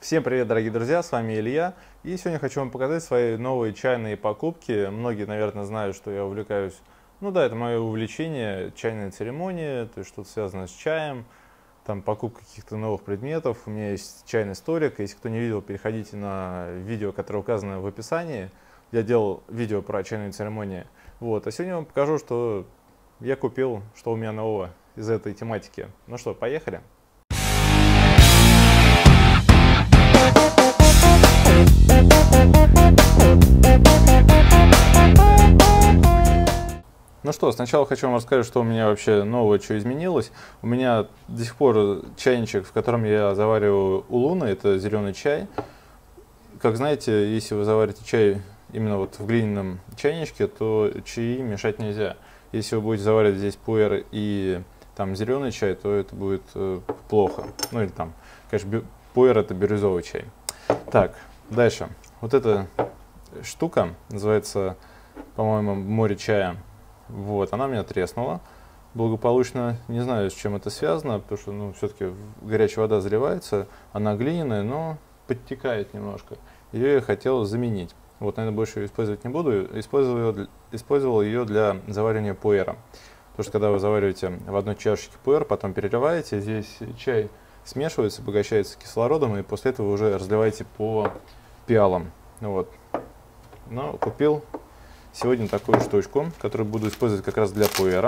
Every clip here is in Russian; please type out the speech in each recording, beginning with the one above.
Всем привет, дорогие друзья, с вами Илья. И сегодня хочу вам показать свои новые чайные покупки. Многие, наверное, знают, что я увлекаюсь, это мое увлечение, чайная церемония, то есть что-то связанное с чаем, там покупка каких-то новых предметов. У меня есть чайный столик, если кто не видел, переходите на видео, которое указано в описании. Я делал видео про чайные церемонии. А сегодня я вам покажу, что я купил, что у меня нового из этой тематики. Ну что, поехали? Ну что, сначала хочу вам рассказать, что у меня вообще нового, что изменилось. У меня до сих пор чайничек, в котором я завариваю улуны, это зеленый чай. Как знаете, если вы заварите чай именно вот в глиняном чайничке, то чаи мешать нельзя. Если вы будете заваривать здесь пуэр и там зеленый чай, то это будет плохо. Ну или там, конечно, пуэр это бирюзовый чай. Так, дальше. Вот эта штука называется, по-моему, море чая. Она у меня треснула благополучно. Не знаю, с чем это связано, потому что, все-таки горячая вода заливается, она глиняная, но подтекает немножко. Ее я хотел заменить. Наверное, больше ее использовать не буду. Использовал ее для заваривания пуэра. Потому что, когда вы завариваете в одной чашечке пуэр, потом переливаете, здесь чай смешивается, обогащается кислородом, и после этого вы уже разливаете по пиалам. Но купил сегодня такую штучку, которую буду использовать как раз для пуэра.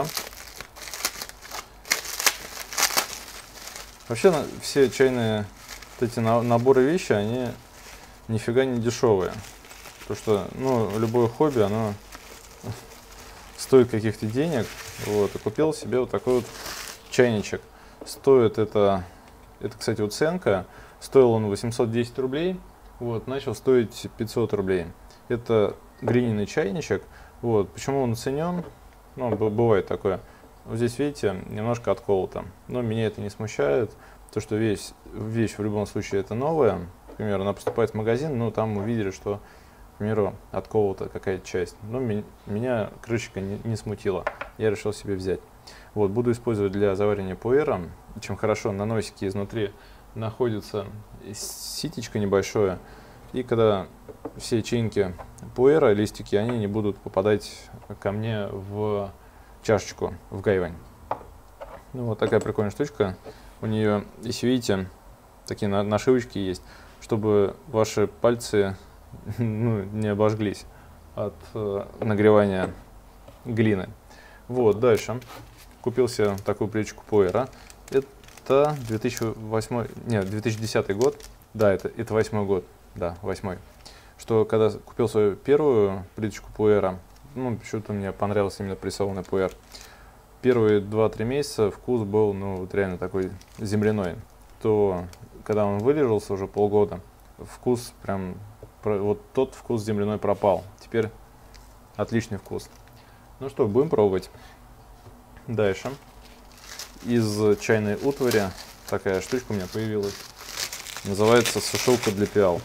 Вообще, все чайные эти наборы вещи, они нифига не дешевые. Потому что, любое хобби, оно стоит каких-то денег. И купил себе вот такой вот чайничек. Стоит это, кстати, уценка. Стоил он 810 рублей. Начал стоить 500 рублей. Это глиняный чайничек. Почему он ценен? Бывает такое. Здесь, видите, немножко отколото. Но меня это не смущает. То, что вещь в любом случае это новая. Например, она поступает в магазин, там увидели, что, к примеру, отколота какая-то часть. Но меня крышечка не смутила. Я решил себе взять. Буду использовать для заваривания пуэра. Чем хорошо, на носике изнутри находится ситечко небольшое. И когда все чинки пуэра, листики, они не будут попадать ко мне в чашечку, в гайвань. Такая прикольная штучка. У нее, если видите, такие нашивочки есть, чтобы ваши пальцы не обожглись от нагревания глины. Дальше. Купил себе такую плиточку пуэра. Это 2010 год. Да, это 8 год. Да, 8. Что когда купил свою первую плиточку пуэра, почему-то мне понравился именно прессованный пуэр. Первые 2-3 месяца вкус был, реально такой земляной. То, когда он вылежался уже полгода, вкус прям, тот вкус земляной пропал. Теперь отличный вкус. Ну что, будем пробовать. Дальше. Из чайной утвари такая штучка у меня появилась. Называется сушилка для пиал.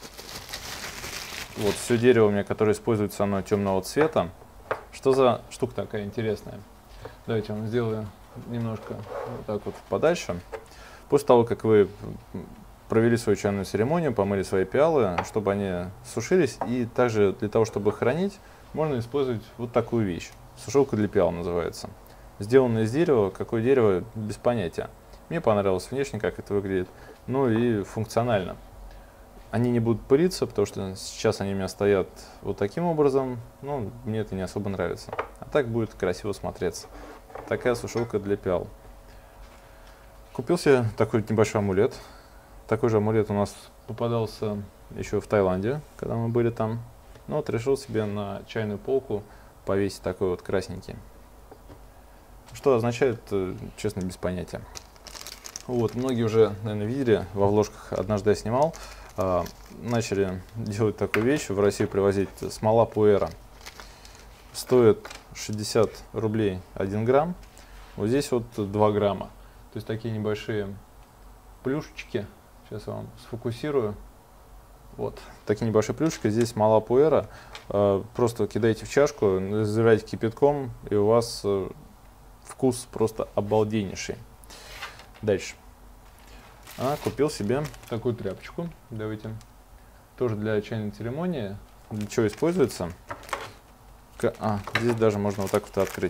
Все дерево у меня, которое используется, оно темного цвета. Что за штука такая интересная? Давайте я вам сделаю немножко так подальше. После того, как вы провели свою чайную церемонию, помыли свои пиалы, чтобы они сушились, и также для того, чтобы их хранить, можно использовать вот такую вещь. Сушилка для пиал называется. Сделана из дерева. Какое дерево, без понятия. Мне понравилось внешне, как это выглядит, и функционально. Они не будут пылиться, потому что сейчас они у меня стоят вот таким образом, мне это не особо нравится. А так будет красиво смотреться. Такая сушилка для пиал. Купил себе такой небольшой амулет. Такой же амулет у нас попадался еще в Таиланде, когда мы были там. Решил себе на чайную полку повесить такой красненький. Что означает, честно, без понятия. Многие уже, наверное, видели, во вложках однажды я снимал. Начали делать такую вещь, в Россию привозить смола пуэра. Стоит 60 рублей 1 грамм. Здесь 2 грамма. То есть такие небольшие плюшечки. Сейчас я вам сфокусирую. Такие небольшие плюшечки. Здесь смола пуэра. Просто кидаете в чашку, заливаете кипятком, и у вас вкус просто обалденнейший. Дальше. а купил себе такую тряпочку. Давайте. Тоже для чайной церемонии. Для чего используется? Здесь даже можно вот так вот открыть.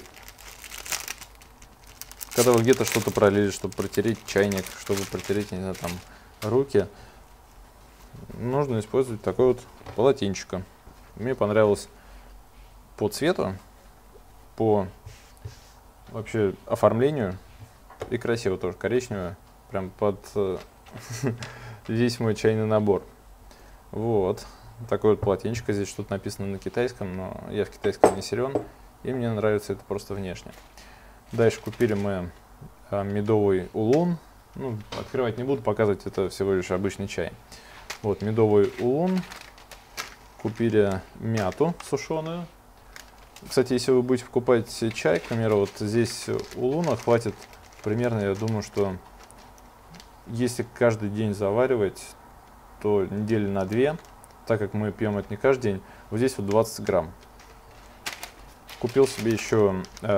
Когда вы где-то что-то пролили, чтобы протереть чайник, чтобы протереть, не знаю, там, руки, нужно использовать такое вот полотенчико. Мне понравилось по цвету, по вообще оформлению и красиво тоже, коричневое, прям под весь мой чайный набор. Вот, такое вот полотенчико, здесь что-то написано на китайском, но я в китайском не силен, и мне нравится это просто внешне. Дальше купили мы медовый улун. Ну, открывать не буду, показывать, это всего лишь обычный чай. Вот, медовый улун. Купили мяту сушеную. Кстати, если вы будете покупать чай, к примеру, вот здесь улуна хватит примерно, я думаю, что если каждый день заваривать, то недели на 2, так как мы пьем это не каждый день, вот здесь вот 20 грамм. Купил себе еще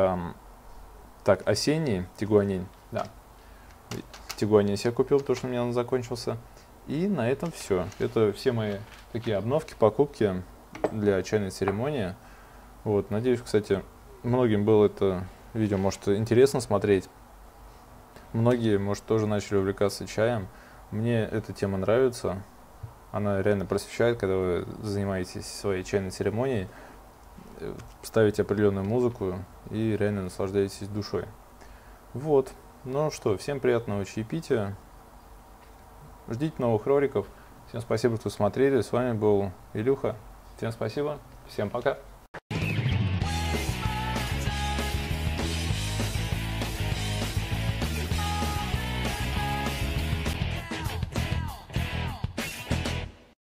осенний тигуанин. Да, тигуанин себе купил, потому что у меня он закончился. И на этом все. Это все мои такие обновки, покупки для чайной церемонии. Вот, надеюсь, кстати, многим было это видео, может, интересно смотреть. Многие, может, тоже начали увлекаться чаем. Мне эта тема нравится. Она реально просвещает, когда вы занимаетесь своей чайной церемонией, ставите определенную музыку и реально наслаждаетесь душой. Вот. Ну что, всем приятного чаепития. Ждите новых роликов. Всем спасибо, что смотрели. С вами был Илюха. Всем спасибо. Всем пока.